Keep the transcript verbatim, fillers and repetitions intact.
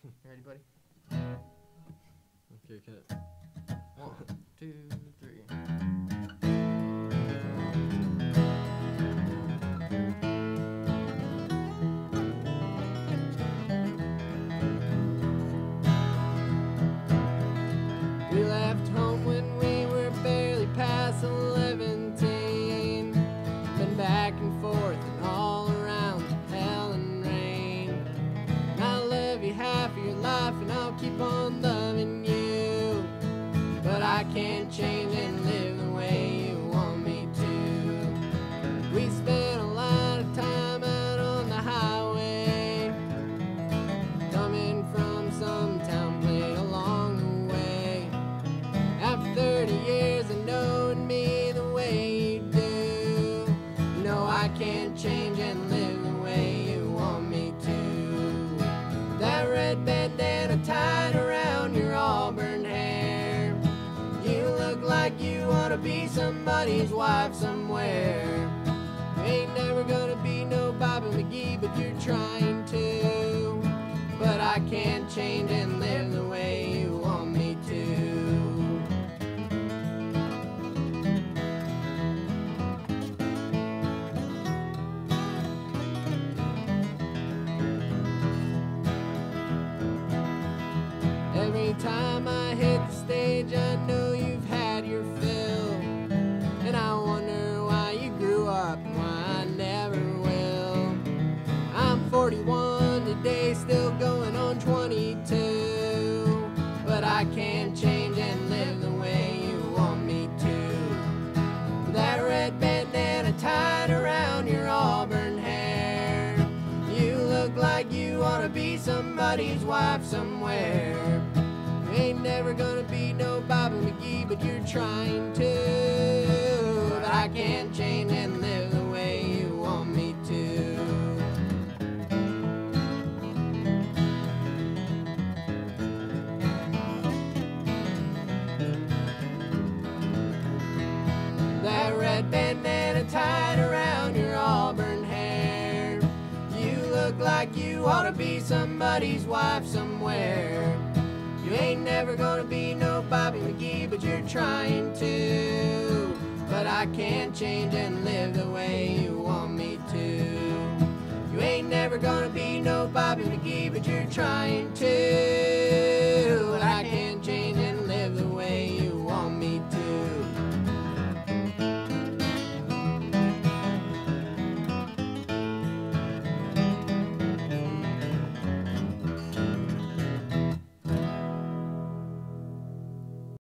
You ready, buddy? Okay, cut. One, two, three. We left home when we were barely past eleventeen. Been back and forth and all around hell and rain. I'll love you half of your life and I'll keep on loving you. But I can't change and live the way you want me to. We spent a lot of time out on the highway, coming from some town played along the way. After thirty years of knowing me the way you do, you know I can't change and live the way you want me to. That red bandana tied around your auburn hair, you look like you wanna be somebody's wife somewhere. You ain't never gonna be no Bobby McGee, but you're trying to. But I can't change and live the way you want me to. Every time I hit the stage, I know you've had your fill, and I wonder why you grew up and why I never will. I'm forty-one today, still going on twenty-two, but I can't change and live the way you want me to. That red bandana tied around your auburn hair, you look like you ought to be somebody's wife somewhere. You ain't never gonna be no Bobby McGee, but you're trying to. But I can't change and live the way you want me to. That red bandana tied around your auburn hair, you look like you ought to be somebody's wife somewhere. You ain't never gonna be no Bobby McGee, but you're trying to. But I can't change and live the way you want me to. You ain't never gonna be no Bobby McGee, but you're trying to. But I can't change